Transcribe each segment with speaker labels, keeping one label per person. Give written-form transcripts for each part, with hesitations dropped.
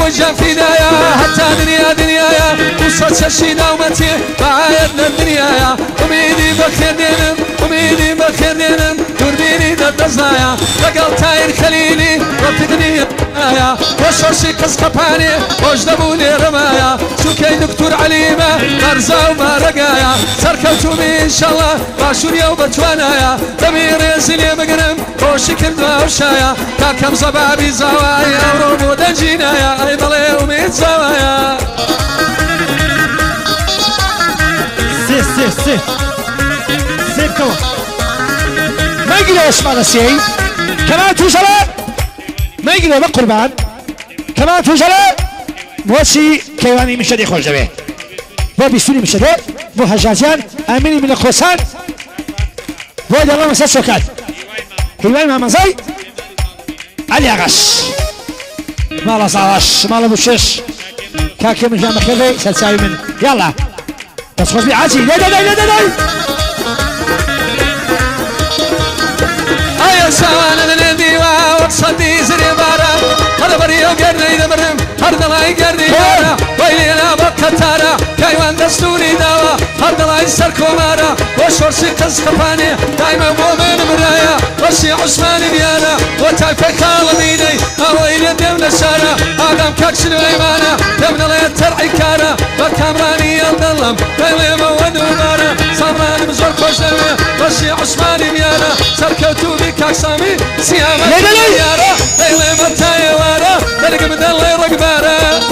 Speaker 1: وجه فينايا حتى دنيايا وصوت الشينا ومتي بعايدنا الدنيايا أميدي بخير دينم أميدي بخير دينم دوربيني ضد الزايا لقل تاير خليلي وفقني يا وشوشي قسقباني وجدبوني رمايا شوكي دكتور عليمة غرزة ومارقايا سركوتومي إن شاء الله باشوريا وبتوانايا دمير يزلي مقرم وشي كردوا وشايا كاكم زبابي زوايا وروبو دنجينايا أي ضلي وميت زوايا
Speaker 2: سي كمان ما يقدر يسمع نسيه كمان توجله ما يقدر بقربان كمان توجله بوسي كيواني مشهد يخرج به بو بيستوني مشهد بو هجازيان اميني من الخوسان بو الله مسا سوكات كيواني مع مزاي علي اغش مالا صاوش مالا بوشش كاكي من جامع خيري سلساوي من يلا بس خوش بي عاجي لا
Speaker 1: أيا سوانا الذي وصدي زري بارا هذا بريو قرني دمرم هذا لا يقرني بارا ويلنا بقتارا كيوان دستوري داوا هذا لا يسركو مارا وشورسي قسقباني دايما مؤمن برايا وشي عثمان بيانا وتايفي خالميني اويل دمنا شارا آدم كاكشن ويمانا دمنا لا يترعي كارا وكامراني يلدلم ويلي مودو مارا صامراني مزور خوشنوي وشي عثمان بيانا سركوتو بكاك سامي سيامة بيارا ليلي متايا وارا بلق بدلي رقبارا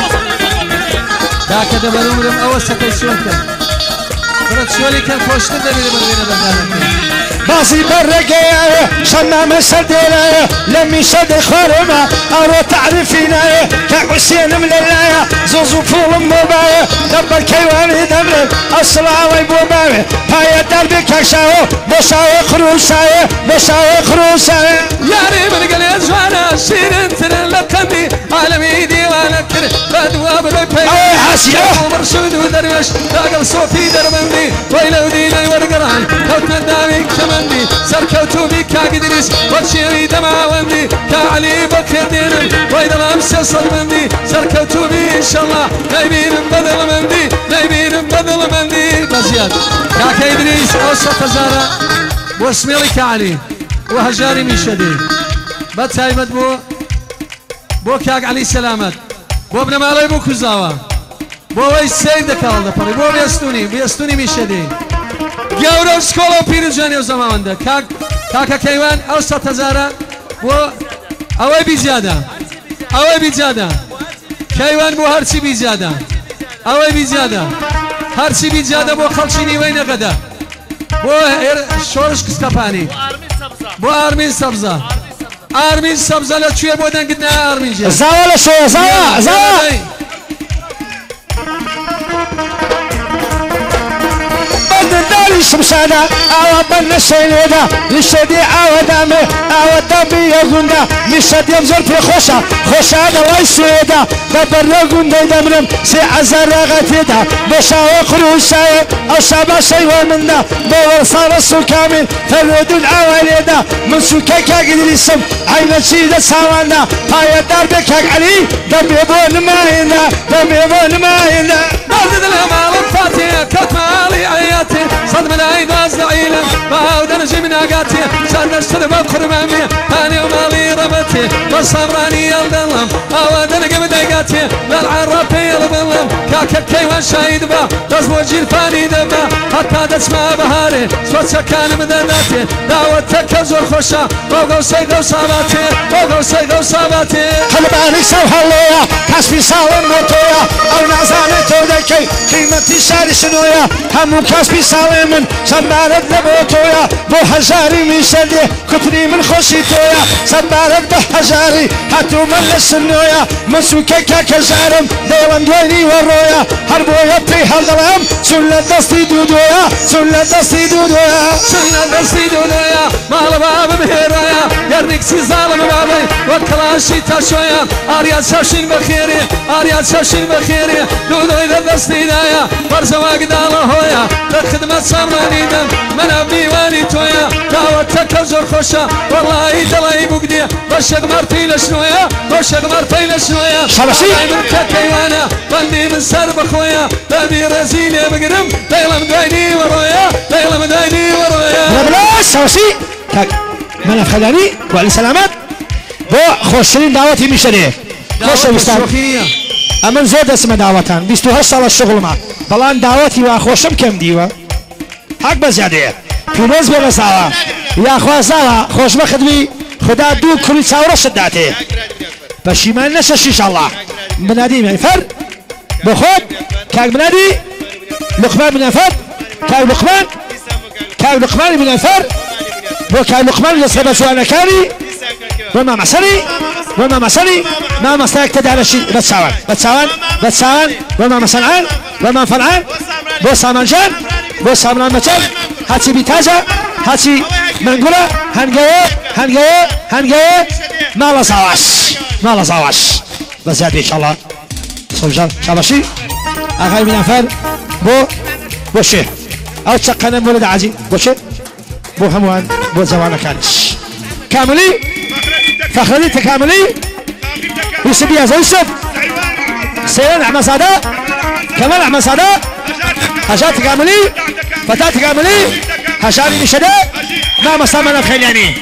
Speaker 1: داك دبر عمرم اوسط الشوكة برد شولي كان خوشتن دبير مرغينا بندانك
Speaker 2: بازي برقيا شنا مسدينا لمي شد خرمه ارو تعرفينا كحسين مللايا زوزو فول مبايا دبر كيواني دبر الصلاوي بوبايا هاي دربي كشاو بشاو خروسايا
Speaker 1: ياري من قلي ازوانا سير انتر لقمي عالمي ديوانا كر بدواب ربي ومرشود ودروش لاقل صوتي درمني ويلو ديني ورقران كوتنا دامي كمندي سركوتو بيكا قدريس وتشيري دمع وندي كعلي بكر دينم ويدا الامس صدمندي سركوتو بي ان شاء الله نايبين بدل مندي بزياد كاك ادريس اوسط زارا واسميلي كعلي وهجاري ميشدي بتاي مدبو بو كاك علي سلامت بو ابن مالي بو كوزاوا بو وي سيدك الله بري بو بيستوني ميشدي گەورە سکۆڵە و پیرجوانی و زەماوەندە کاکە کەیوان ئەو 100,000 بۆ ئەوەی بیجادە کەیوان بۆ هەرچی بیجادە ئەوەی بیجادە هەرچی بیجادە بۆ خەڵکی نیوەی نەقەدە بۆ شۆرش کسکەپانی بۆ ئارمین سەبزە لەکوێ بۆ دەنگت نایە ئارمین جێ
Speaker 2: زاوە لە شۆیە زاوە شمسانا أو بن سيدا لشدي أو دامي أو دامي يغندا لشدي يمزل في خوشا دواي سيدا دبر يغندا دمرم سي عزر غتيدا بشا خروشاي أو شابا شي ومنا بور صار السكامي فرود الأوليدا من سكاكا قدريسم عين سيدا ساوانا هاي داربك علي دمي بون ماينا
Speaker 1: برد الهمال الفاتحة كتمالي عياتي صد من عيد وازعيلة بعود نجي من عقاتي صار نشتري بقرمامي هاني ومالي ربتي والصبراني يلدلم عود نجي من عقاتي للعربي يلدلم كاكا كيوان شايد با تصبو جيرفاني دبا حتى تسمع بهاري صوت سكان مدناتي دعوتك زور خوشا وقو سيقو صاباتي
Speaker 2: هلباني سو هلويا كاسبي ساوم موتويا او نازاني تودكي قيمتي شاري شنويا همو كاسبي ساوي من سبارد لبوتويا بو هزاري ميشدي كتري من خوشي تويا سبارد بحزاري هاتو من لسنويا مسوكيكا كزارم ديوان دويني ورويا هربويا بي هالدلام سنة دستي دودويا مال باب مهيرايا يرنك سي ظالم بابي وكلاشي تاشويا آريا شاشين
Speaker 1: بخيري دودو إذا دستينايا برزواق دالا هويا بخدمة سامراني دم من أبني واني تويا دعوتك زور خوشا والله دلاي بقدي بشق مرتي لشنويا بشق مرتي لشنويا
Speaker 2: شبشي
Speaker 1: من كيوانا بندي من سر بخويا بابي رزيل يا بقرم ليلة مدايني ورويا ليلة مدايني ورويا
Speaker 2: بلا شبشي من خلاني وعلى سلامات بو خوشين دعوتي مشتري خوش مستعد أمن زود اسم دعوتان 28 سال الشغل ما بلان دعوتي وخوشم كم ديوا حق بزيادة فيروز بمساوا يا خوازا خوش مخدمي خدا دو كل ساورة شداته بشيمان نشش إن شاء الله بنادي من فر بخود كاك بنادي لقمان من فر كاك لقمان من فر وكاك لقمان من سبب سوانا كاري وما مسني ما مساك تدعي على شيء بتساوان وما مسنعان وما فنعان بو سامنجان بو سامنان مجان هاتي بيتاجا هاتي منقولة هنقوة ما لا صواش بس هذه إن شاء الله صوجان شابشي أخي من أنفال بو شيء أو تسقنا مولد عزي بو شيء بو هموان بو زوانا كانش كاملي فخري تكاملي يوسف يا يوسف سيران أحمد سعداء كمال أحمد سعداء هشام تكاملي فتاة تكاملي هشام مشداء ما مستعمل الخلياني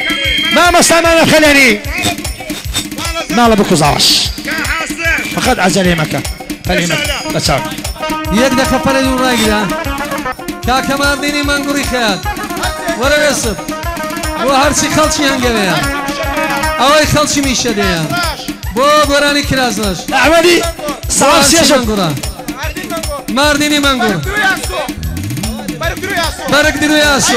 Speaker 2: ما لبكو زاوش فقد عزلي مكة فليمك بتساوي
Speaker 1: يقدر كفر الورايقنا كاكمار ديني منقوري خيال ورا يوسف وهرسي خلشي هنقبيا اوي خلشي ميشديا بو براني كرازنش
Speaker 2: احمدي صلاح سيشن
Speaker 1: مارديني منقور بارك درو ياسو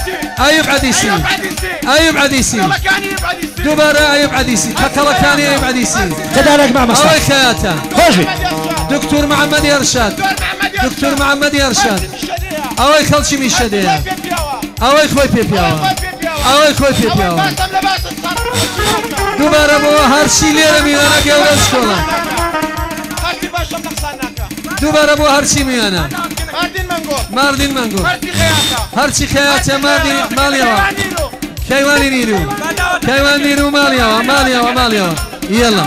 Speaker 1: ايوب عديسي دوباره ايوب عديسي كتلكاني ايوب عديسي
Speaker 2: تدارك مع مصطفى
Speaker 1: اوي خياته
Speaker 2: خوشي
Speaker 1: دكتور محمد يرشاد اوي خلشي ميشديا اوي خوي بيبياوا دوباره بو هرشي ليره ميانا قولة شكولا دوباره بو هرشي ميانا ماردين منقور هرشي خياته ماليوا كيواني نيرو ماليوا يلا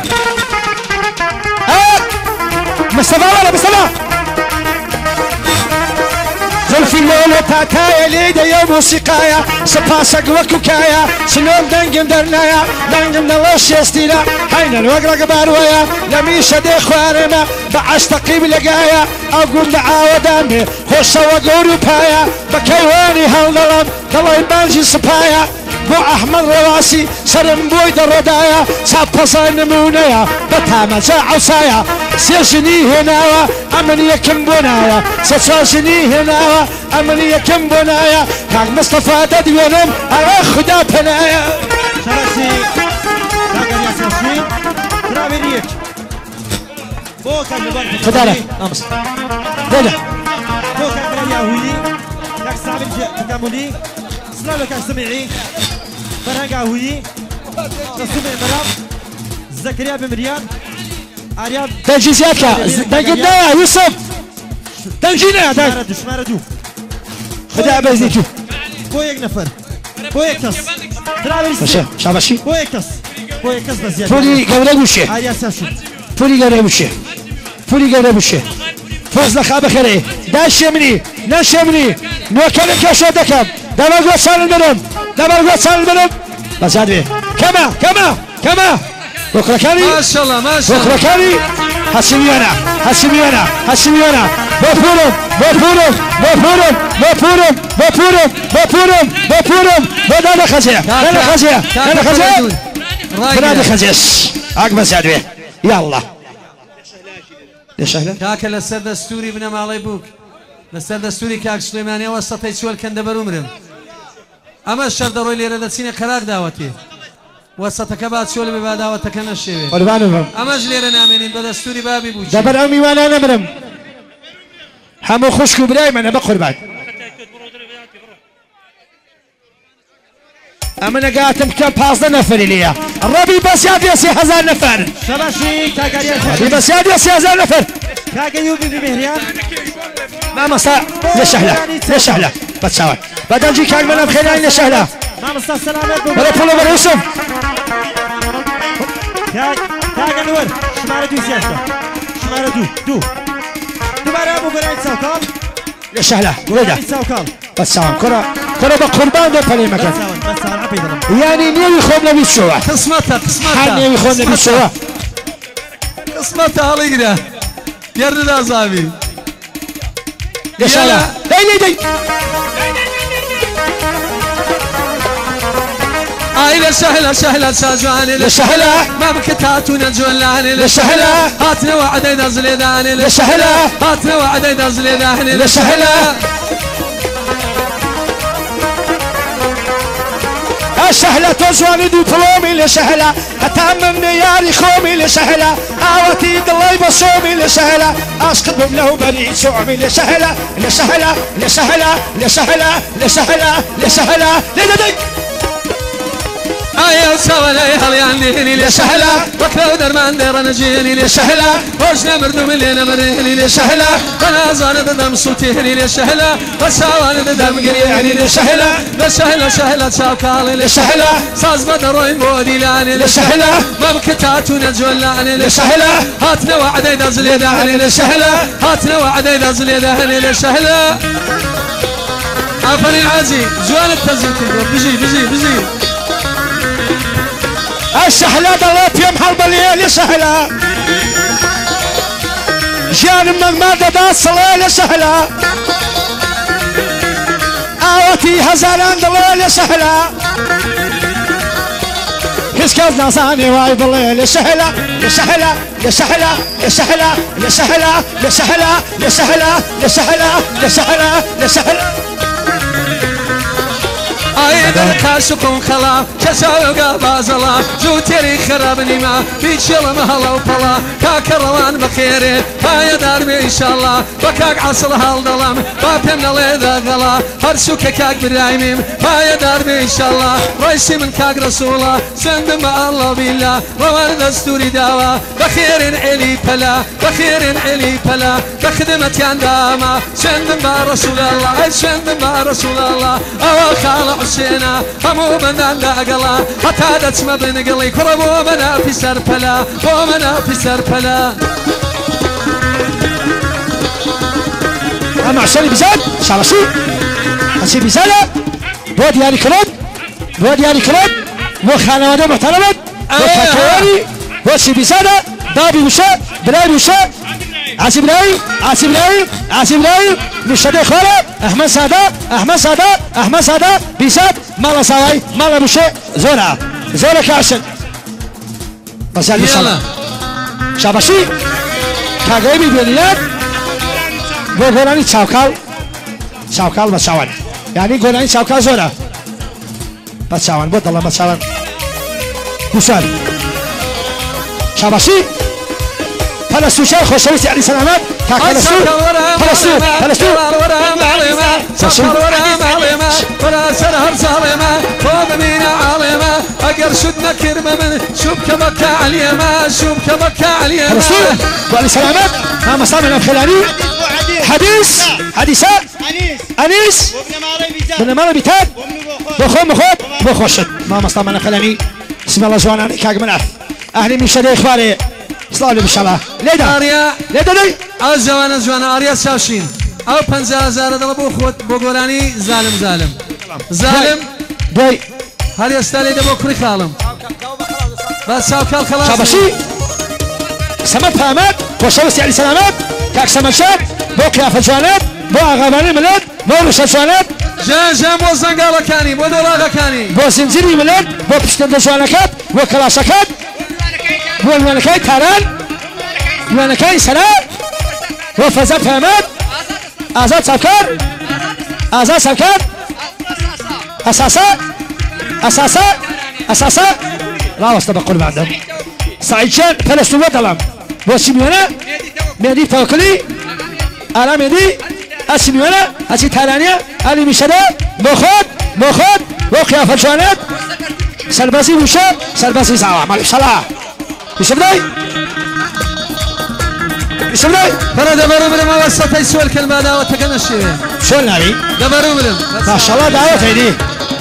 Speaker 2: مصطفى ولا مصطفى زلفي الليلة تاكايا ليدا يا موسيقايا سباسك وكوكايا سنوم دنقم درنايا دنقم نلوش يستينا هين الوقرق بارويا لميشة دي خوارما بعش تقيب لقايا أقول دعاوة دامي خوشة وقورو بايا بكيواني هالظلم دلوي بانجي سبايا بو أحمد رواسي سرم بويد الردايا سابسا نمونيا بتاما عصايا سيرشني هنايا أمني كم بنايا سساشني هنايا أمني كم بنايا كان مصطفى تدوينم على خدا بنايا
Speaker 3: شرسي راقر يا سرشين ترابينيك بوكا نبان
Speaker 2: خدالك أمس بولا
Speaker 3: بوكا نبان ياهوي ياك سامي تكاملي سلالك سمعي فرهنگ آهویی رسوم مرام زكريا بمريان آرياب
Speaker 2: تنجيزياتك دنجنا يوسف دنجنا
Speaker 3: شمارة دو
Speaker 2: خدا بزنيكو
Speaker 3: بو يك نفر بو يك كس
Speaker 2: ماشي شاباشي
Speaker 3: بو يك كس بزيادة
Speaker 2: فولي قوري بوشي
Speaker 3: آريا ساشون
Speaker 2: فولي قوري بوشي فوز خاب خيري داش يمني ناش يمني نوكلك يا شودكم دبر قوة المنم بس هذا كما بكركاني
Speaker 1: ما شاء الله
Speaker 2: بكركاني هسميانا بفورم بدأنا خزية بنادي خزيس عقب سعد يلا ليش أهلا
Speaker 1: كاك لسر دستوري بنا مالي بوك لسر دستوري كاك سليماني وسطي سوال كندبر عمرم اما الشرط روي لي ردسيني قراق دعوتي وسطكبات سوال ببا دعوتك نشيوي
Speaker 2: قربان
Speaker 1: اما جلير نامنين بدستوري بابي بوشي
Speaker 2: دبر امي وانا نمرم حمو خشكو براي من بقربان أمنا قاتم كم 15 نفر ليا الربي بس يا 3000 نفر
Speaker 3: شباشي كاغاريان
Speaker 2: الربي بس يا 3000 نفر
Speaker 3: كاغيو بمهريان
Speaker 2: ما مسا لشهلة بتساوي بدل جي كان من بخيرين لشهلة
Speaker 3: ما مسا سلامات
Speaker 2: ولا فلو ولا يوسف
Speaker 3: كاغا نور شمارة دو سياسة شمارة دو دوباره ابو قرعين ساوكال
Speaker 2: لشهلة ويدا
Speaker 3: ساوكال
Speaker 2: بتساوي كرة بقربان ده بني مكان
Speaker 3: بس عبيد
Speaker 2: يعني نيوي خون نبي الشوا
Speaker 1: قسمتها
Speaker 2: حال نيوي خون نبي الشوا
Speaker 1: قسمتها علينا يرد أصابي
Speaker 2: لشهلة دي
Speaker 1: عائلة سهلة ساجواني
Speaker 2: لشهلة
Speaker 1: ما بكتاتونا جولاني
Speaker 2: لشهلة
Speaker 1: هاتنا وعدي نزل داني
Speaker 2: لشهلة
Speaker 1: هاتنا وعدي نزل داني
Speaker 2: لشهلة الشهلة تزواني دي طلومي لشهلة هتأمم نياري خومي لشهلة عواتي الله يبصومي لشهلة أسقط له بني سومي لشهلة لشهلة لشهلة لشهلة لشهلة لشهلة لديك
Speaker 1: ايا سوالي هلياني لشهلة بكرة درمان دير نجيني لشهلة وجنا مردو ملينا مريني لشهلة انا زان دم صوتيني لشهلة وسوالي دم قريعني لشهلة لشهلة ساوكالي لشهلة ساز بدروين بودي لاني لشهلة ما بكتاتونا جولاني لشهلة هاتنا وعدي نزل داني لشهلة هاتنا وعدي نزل داني لشهلة عفري العزي جوان التزيين بيجي
Speaker 2: الشهلة ضلت يوم حرب الليل لشهلة جان من مادة الصلاة لشهلة آوتي هزالان ضلال لشهلة كسكاز ناصاني واي بالليل لشهلة لشهلة لشهلة لشهلة لشهلة لشهلة لشهلة لشهلة لشهلة لشهلة
Speaker 1: ايضا كاسكم خلا كساوقا بازلا جو تيري خرابني ما بيتشل مهلا وطلا كاك الروان بخيري هاي داربي ان شاء الله بكاك عصر هالظلام بابنا ليذا غلا هرسوك كاك برايميم هاي داربي ان شاء الله رئيسي من كاك رسولا سند مع الله بالله روان دستوري داوا بخير علي فلا بخير علي فلا بخدمة ينداما سند مع رسول الله سند مع رسول الله او خالق حسينا همو بنا لاقلا حتى دتم بنقلي كربو منا في سرفلا ومنا في سرفلا
Speaker 2: أنا عشان بزاد شارسي عشان بزادة بود يعني كلام مو خانواده محترمت وفاكواني وشي بزادة دابي وشا بلاي وشا عاصم لاي مشهد خاله احمد ساده بيسات مالا سواي مالا مشي زورا كاشن بس يلا شاباشي كاغيبي بينيات غوراني شاوكال بساوان يعني غوراني شاوكال زورا بساوان بود الله بساوان وصل شاباشي فلسطين شيخ خوشويس يعني سلامات فلسطين
Speaker 1: ولا سرهر سالمة فوق مينا عالمة أقر شدنا كرمة من شبك بكى عليما شبك بكى عليما
Speaker 2: فلسطين وعلي سلامات ما مصامنا الخلاني حديثة أنيس بن ماري بيتان بخوشت ما مصامنا الخلاني بسم الله جوانا كاق منعف أهلي من شدي إخباري صلوا لي بالشالله ليدا لي
Speaker 1: زوانا أريا ساشين أو 50,000 دلبو خود بوغوراني ظالم
Speaker 2: بوي
Speaker 1: هل يستالي دبو كري خالم بس ساوكال خلاص
Speaker 2: شابشي سمت فهمت وشوست يعني سلامات كاك سمشات بو كيافة جوانات بو أغاباني ملاد بو رشا جوانات
Speaker 1: جان بو زنقالة كاني بو دولاغة كاني
Speaker 2: بو زنزيري ملاد بو بشتن جوانكات بو كلاشكات بو الملكاي تاران الملكاي سلام بو فزات فهمت آزاد سوكر أساسا لا واسطة بقول بعدهم سعيد شان فلسطين ودلم وسيميونا مهدي توكلي أنا مهدي أسيميونا أسي تارانيا ألي مشدا مخود وقيافة جوانات سربازي وشا سربازي زعوا مالك صلاة يشبدي
Speaker 1: فلا دبروا من ما وسط يسوى الكلمة دا وتكن الشيء
Speaker 2: شو النبي
Speaker 1: دبروا من
Speaker 2: ما شاء الله دعوة هيدي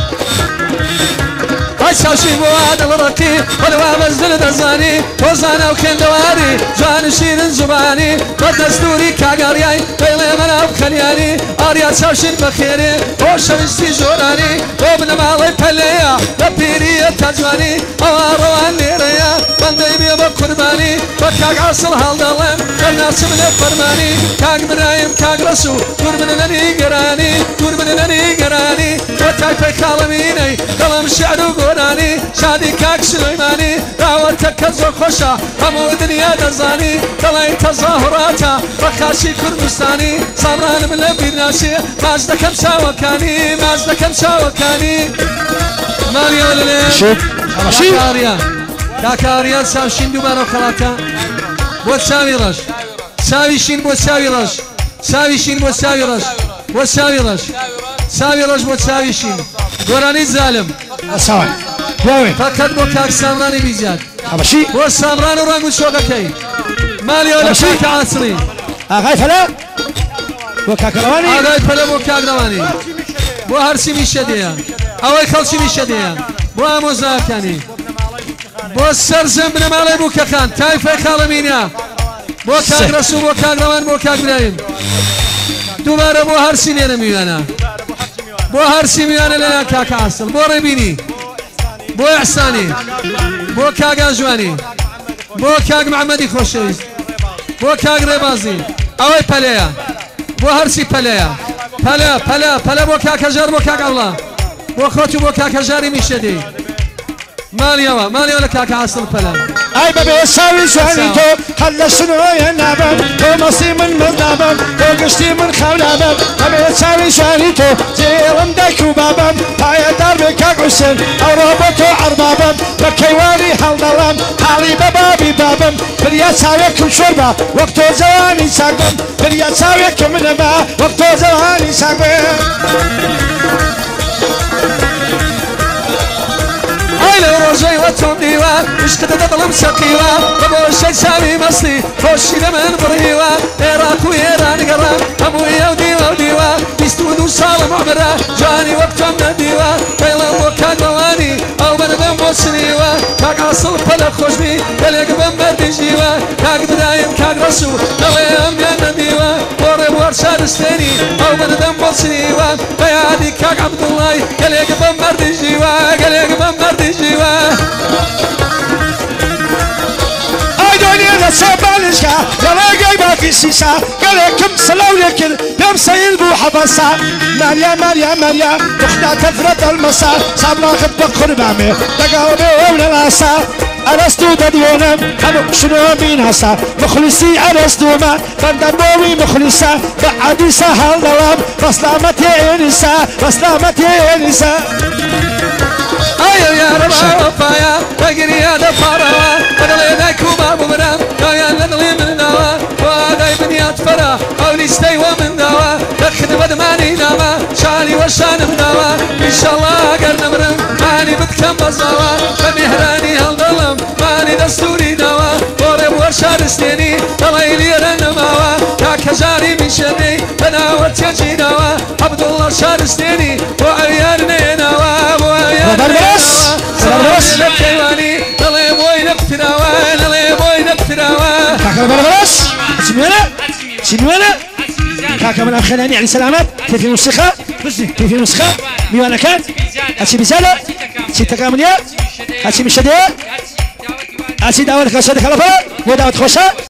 Speaker 1: شاشي بواد الرقي ولو مزل دزاني وزانا وكن دواري جان شيرن زباني بدستوري كاغارياي بيلي منا وخلياني اريا شاشين بخيري وشمستي جوراني وابن مالي بليا ببيري التجواني اوارو النيريا بندي بيبا قرباني بكاك عصر هالدلم الناس من الفرماني كاك برايم كاك رسو دور من النيقراني دور من النيقراني وتايفي خالميني قلم شعر وقراني شادي كاك سليماني دعوتك كزو خوشا همو دنيا دزاني دلائي تظاهراتا بخاشي كردستاني صبران من لبيرناشي ماجدكم شاوكاني ماجدكم شاوكاني مالي وللي كاكاريا كاكاريا ساوشين دوبارو خلاتا بو تساوي رش ساويشين بو تساوي رش ساويشين بو تساوي رش بو تساوي رش ساوي رش بو تساويشين قراني الظالم
Speaker 2: ساوي وين
Speaker 1: فقط بو كاك سامراني بيزياد
Speaker 2: حبشي
Speaker 1: بو سامران ورانقو شوقكي مالي ولا كاك عاصري
Speaker 2: اغاي فلا وكاك رواني
Speaker 1: اغاي فلا بو كاك رواني بو هرسي ميشديا اوي خلشي ميشديا بو اموزاكاني بو سرزم بن مالي بو كاكان تايفي خالمينيا بو كاك رسول بو كاك روان بو كاك برايم دوباره بو هرسي لينا ميوانا بو هرسي ميوانا لنا كاك عاصر بو ريبيني بو احساني بو كاك انجواني بو كاك محمدي خوشيز بو كاك ريبازي اوي بليا بو هرسي بليا بلا بو كاك جار بو كاك الله بو خوتو بو كاك جاري ميشدي مالي ولا كاك عاصل بلا
Speaker 2: اي بابي ساوي شواني تو خلى شنو ينابن تو مصي من مذنبن تو قشتي من خولابن بابي ساوي شواني تو جيرم دايكو بابن هاي دار بكاك عسن او روبوتو عربابن بكيواني هالدلم حالي بابي بابن بريا ساويكم شربة وقتو زواني ساقبن بريا ساويكم منما وقتو زواني ساقبن
Speaker 1: لو رجعي وتوميوا مش كده ظلم سقيوا بابو شي سامي مصلي خوشي لمن بريوا اراكو ايران قرام ابويا وديوا بيستودو صالم عمره جاني وقتهم نديوا بيلا وكا قواني او من بمو سنيوا كاك عصل فلا خوشبي بلق بمبردي جيوا كاك بدايم كاك رسو نويم يا نديوا بوري ورشاد استيني او من بمو سنيوا بيادي كاك عبد الله قلق بمبردي جيوا قلق بمبردي جيوا
Speaker 2: دنيا سبالشكا يلا جايبك السيسا قالكم سلام لكن دم سيل بو حبسا ماريا تخنا كفرة المسار صابنا خطبك قربامي تقاومي ومن الاسا أرستو تدونم أنا شنو مين هسا مخلصي أرستو ما فندموي مخلصة بعدي سهل دوام بسلامتي إنسا بسلامتي إنسا
Speaker 1: أيوة يا ربا وفايا تقري يا دفارا بدلي كوما بمرام يا ندلي من نوا وهذا بنيات فرا أو نستي ومن دوا دخل بدماني ناما شاني وشان مدوا إن شاء الله قرن مرم ماني بتكم بزاوا فمهراني هالظلم ماني دستوري دوا بوري ورشاد استيني طلعيلي رنماوا كاك جاري من شدي تناوت يجي دوا عبد الله شاد استيني وعيارني نوا وعيارني
Speaker 2: بربرس
Speaker 1: لكيواني طلع بوي نبتراوا طلع بوي نبتراوا
Speaker 2: كاكا بربرس سنوانا كاكا من الخلاني على سلامات كيف الموسيقى كيف الموسيقى ميوانا كات هاتي بزالة هاتي تكاملية هاتي مشادية هاتي دعوة لك صدق على فرق ودعوة خوشة